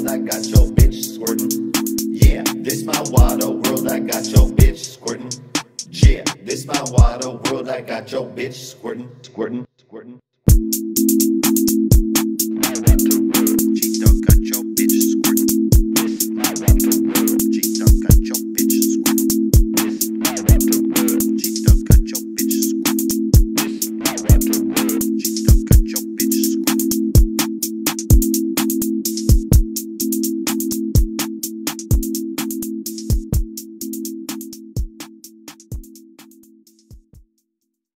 I got your bitch squirtin'. Yeah, this my water world, I got your bitch squirtin'. Yeah, this my water world, I got your bitch squirtin', squirtin'.